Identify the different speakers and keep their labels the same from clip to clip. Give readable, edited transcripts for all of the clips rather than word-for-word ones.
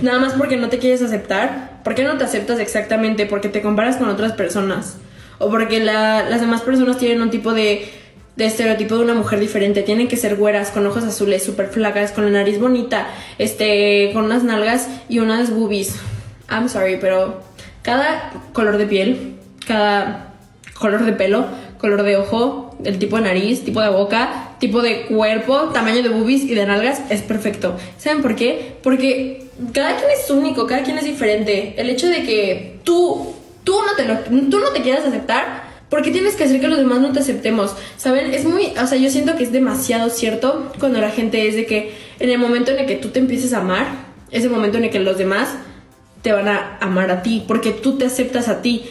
Speaker 1: nada más porque no te quieres aceptar. ¿Por qué no te aceptas exactamente? Porque te comparas con otras personas. O porque las demás personas tienen un tipo de estereotipo de una mujer diferente. Tienen que ser güeras, con ojos azules, súper flacas, con la nariz bonita, con unas nalgas y unas boobies. I'm sorry, pero cada color de piel, cada color de pelo, color de ojo, el tipo de nariz, tipo de boca, tipo de cuerpo, tamaño de boobies y de nalgas es perfecto. ¿Saben por qué? Porque cada quien es único, cada quien es diferente. El hecho de que tú no te quieras aceptar, ¿por qué tienes que hacer que los demás no te aceptemos? ¿Saben? Es muy, o sea, yo siento que es demasiado cierto cuando la gente es de que en el momento en el que tú te empieces a amar, es el momento en el que los demás te van a amar a ti, porque tú te aceptas a ti.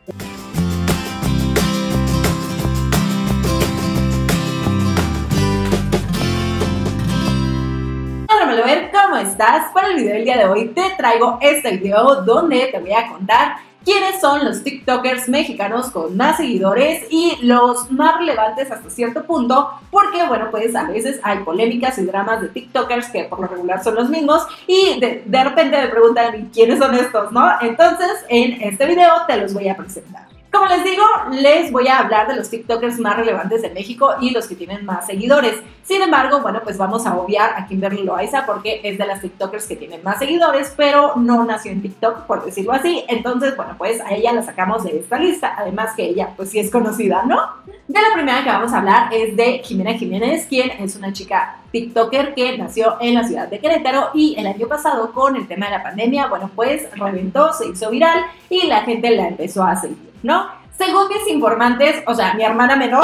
Speaker 2: ¿Cómo estás? Para el video del día de hoy te traigo este video donde te voy a contar quiénes son los TikTokers mexicanos con más seguidores y los más relevantes hasta cierto punto, porque bueno, pues a veces hay polémicas y dramas de TikTokers que por lo regular son los mismos y de repente me preguntan ¿quiénes son estos? ¿No? Entonces en este video te los voy a presentar. Como les digo, les voy a hablar de los TikTokers más relevantes de México y los que tienen más seguidores. Sin embargo, bueno, pues vamos a obviar a Kimberly Loaiza porque es de las TikTokers que tienen más seguidores, pero no nació en TikTok, por decirlo así. Entonces, bueno, pues a ella la sacamos de esta lista. Además que ella, pues sí es conocida, ¿no? De la primera que vamos a hablar es de Jimena Jiménez, quien es una chica TikToker que nació en la ciudad de Querétaro y el año pasado con el tema de la pandemia, bueno, pues reventó, se hizo viral y la gente la empezó a seguir, ¿no? Según mis informantes, o sea, mi hermana menor,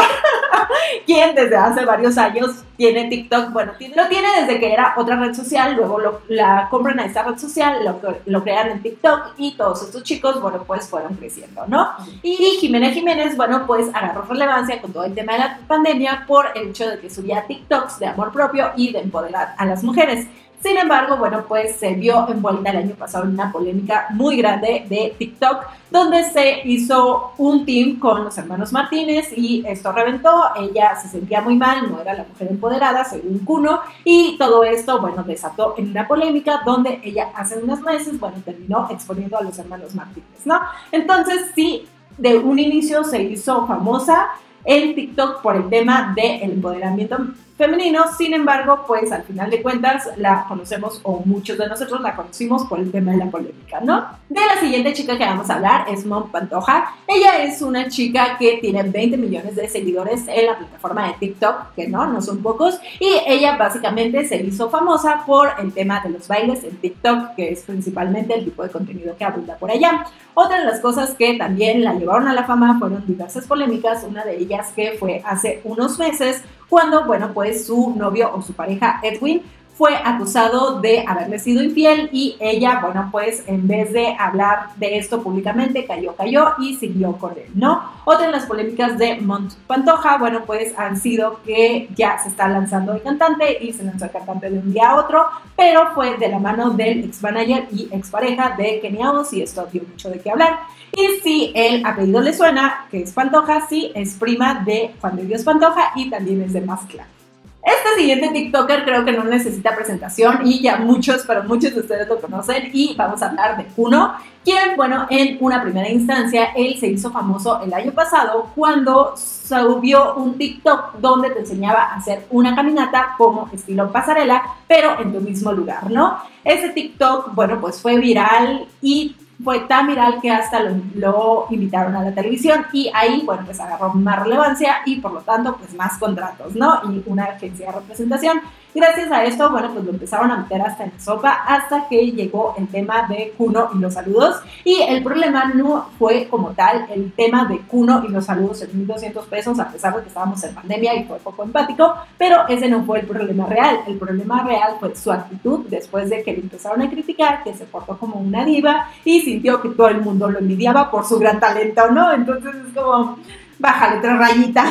Speaker 2: quien desde hace varios años tiene TikTok, bueno, lo tiene desde que era otra red social, luego la compran a esta red social, lo crean en TikTok y todos estos chicos, bueno, pues fueron creciendo, ¿no? Y Jimena Jiménez, bueno, pues agarró relevancia con todo el tema de la pandemia por el hecho de que subía TikToks de amor propio y de empoderar a las mujeres. Sin embargo, bueno, pues se vio envuelta el año pasado en una polémica muy grande de TikTok, donde se hizo un team con los hermanos Martínez y esto reventó. Ella se sentía muy mal, no era la mujer empoderada, según Kuno, y todo esto, bueno, desató en una polémica donde ella hace unos meses, bueno, terminó exponiendo a los hermanos Martínez, ¿no? Entonces, sí, de un inicio se hizo famosa en TikTok por el tema del empoderamiento femenino. Sin embargo, pues al final de cuentas la conocemos, o muchos de nosotros la conocimos por el tema de la polémica, ¿no? De la siguiente chica que vamos a hablar es Mont Pantoja. Ella es una chica que tiene 20 millones de seguidores en la plataforma de TikTok, que no son pocos, y ella básicamente se hizo famosa por el tema de los bailes en TikTok, que es principalmente el tipo de contenido que abunda por allá. Otra de las cosas que también la llevaron a la fama fueron diversas polémicas, una de ellas que fue hace unos meses, cuando, bueno, pues su novio o su pareja Edwin fue acusado de haberle sido infiel y ella, bueno, pues en vez de hablar de esto públicamente, cayó y siguió con él, ¿no? Otra de las polémicas de Mont Pantoja, bueno, pues han sido que ya se está lanzando el cantante y se lanzó el cantante de un día a otro, pero fue de la mano del ex manager y expareja de Kenia Oz y esto dio mucho de qué hablar. Y si el apellido le suena, que es Pantoja, sí, es prima de Juan de Dios Pantoja y también es de Mazatlán. Este siguiente TikToker creo que no necesita presentación y ya muchos de ustedes lo conocen, y vamos a hablar de Kuno, quien, bueno, en una primera instancia, él se hizo famoso el año pasado cuando subió un TikTok donde te enseñaba a hacer una caminata como estilo pasarela, pero en tu mismo lugar, ¿no? Ese TikTok, bueno, pues fue viral y fue tan viral que hasta lo invitaron a la televisión y ahí, bueno, pues agarró más relevancia y por lo tanto, pues más contratos, ¿no? Y una agencia de representación. Gracias a esto, bueno, pues lo empezaron a meter hasta en la sopa hasta que llegó el tema de Kuno y los saludos. Y el problema no fue como tal el tema de Kuno y los saludos en 1,200 pesos, a pesar de que estábamos en pandemia y fue poco empático, pero ese no fue el problema real. El problema real fue su actitud después de que le empezaron a criticar, que se portó como una diva y sintió que todo el mundo lo envidiaba por su gran talento, ¿no? Entonces es como, bájale 3 rayitas.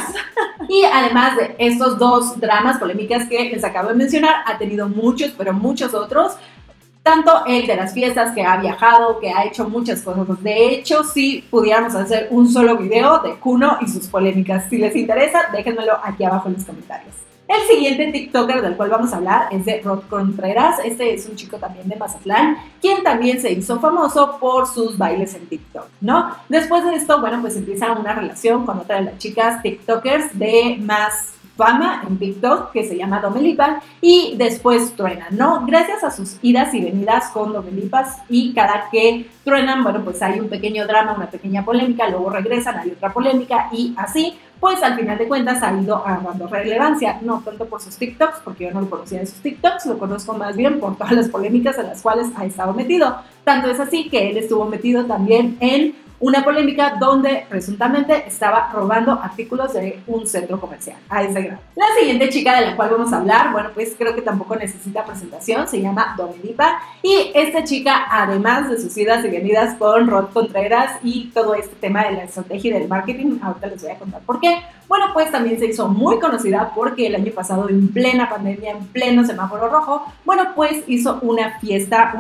Speaker 2: Y además de estos dos dramas, polémicas que les acabo de mencionar, ha tenido muchos, pero muchos otros. Tanto el de las fiestas, que ha viajado, que ha hecho muchas cosas. De hecho, si pudiéramos hacer un solo video de Kuno y sus polémicas. Si les interesa, déjenmelo aquí abajo en los comentarios. El siguiente TikToker del cual vamos a hablar es de Rod Contreras. Este es un chico también de Mazatlán, quien también se hizo famoso por sus bailes en TikTok, ¿no? Después de esto, bueno, pues empieza una relación con otra de las chicas TikTokers de más fama en TikTok, que se llama Domelipa, y después truenan, ¿no? Gracias a sus idas y venidas con Domelipas, y cada que truenan, bueno, pues hay un pequeño drama, una pequeña polémica, luego regresan, hay otra polémica, y así, pues al final de cuentas ha ido agarrando relevancia, no tanto por sus TikToks, porque yo no lo conocía de sus TikToks, lo conozco más bien por todas las polémicas en las cuales ha estado metido. Tanto es así que él estuvo metido también en una polémica donde presuntamente estaba robando artículos de un centro comercial, a ese grado. La siguiente chica de la cual vamos a hablar, bueno, pues creo que tampoco necesita presentación, se llama Domelipa, y esta chica, además de sus idas y venidas con Rod Contreras y todo este tema de la estrategia y del marketing, ahorita les voy a contar por qué, bueno, pues también se hizo muy conocida porque el año pasado, en plena pandemia, en pleno semáforo rojo, bueno, pues hizo una fiesta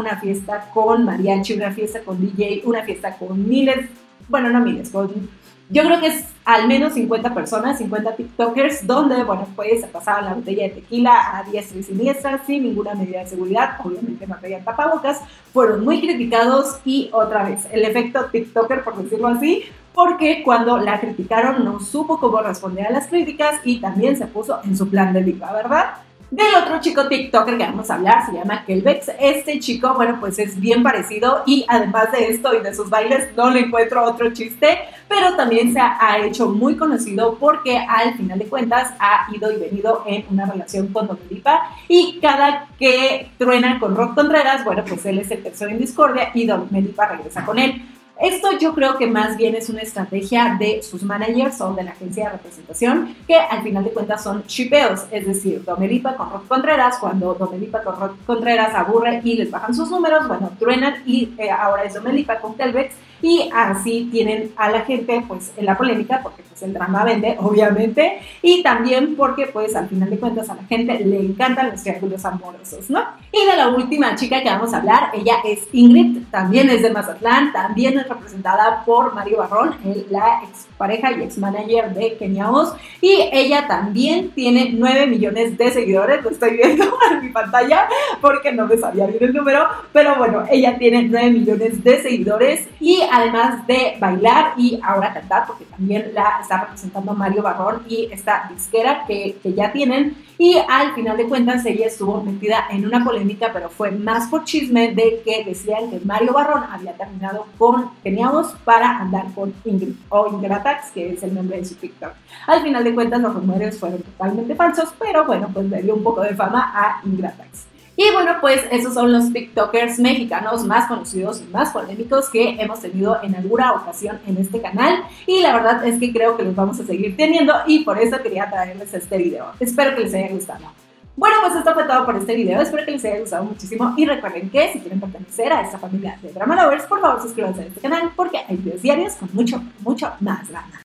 Speaker 2: con mariachi, una fiesta con DJ, una fiesta con miles, bueno, no miles, yo creo que es al menos 50 personas, 50 TikTokers, donde, bueno, pues se pasaban la botella de tequila a diestra y siniestra, sin ninguna medida de seguridad, obviamente no traían tapabocas, fueron muy criticados y otra vez, el efecto TikToker, por decirlo así, porque cuando la criticaron no supo cómo responder a las críticas y también se puso en su plan de diva, ¿verdad? Del otro chico TikToker que vamos a hablar se llama Kelbex. Este chico, bueno, pues es bien parecido y además de esto y de sus bailes no le encuentro otro chiste, pero también se ha hecho muy conocido porque al final de cuentas ha ido y venido en una relación con Domelipa y cada que truena con Rod Contreras, bueno, pues él es el tercero en discordia y Domelipa regresa con él. Esto yo creo que más bien es una estrategia de sus managers o de la agencia de representación, que al final de cuentas son shipeos, es decir, Domelipa con Rod Contreras, cuando Domelipa con Rod Contreras aburre y les bajan sus números, bueno, truenan y ahora es Domelipa con Kelbex y así tienen a la gente pues en la polémica porque pues el drama vende, obviamente, y también porque pues al final de cuentas a la gente le encantan los triángulos amorosos, ¿no? Y de la última chica que vamos a hablar, ella es Ingrid, también es de Mazatlán, también es representada por Mario Barrón, la expareja y ex-manager de Kenia Os, y ella también tiene 9 millones de seguidores, lo estoy viendo en mi pantalla porque no me sabía bien el número, pero bueno, ella tiene 9 millones de seguidores y además de bailar y ahora cantar, porque también la está representando Mario Barrón y esta disquera que ya tienen, y al final de cuentas ella estuvo metida en una polémica, pero fue más por chisme de que decían que Mario Barrón había terminado con Kenia Os para andar con Ingrid o Ingratax, que es el nombre de su TikTok. Al final de cuentas los rumores fueron totalmente falsos, pero bueno, pues le dio un poco de fama a Ingratax. Y bueno, pues esos son los TikTokers mexicanos más conocidos y más polémicos que hemos tenido en alguna ocasión en este canal. Y la verdad es que creo que los vamos a seguir teniendo y por eso quería traerles este video. Espero que les haya gustado. Bueno, pues esto fue todo por este video. Espero que les haya gustado muchísimo y recuerden que si quieren pertenecer a esta familia de Drama Lovers, por favor suscríbanse a este canal porque hay videos diarios con mucho más drama.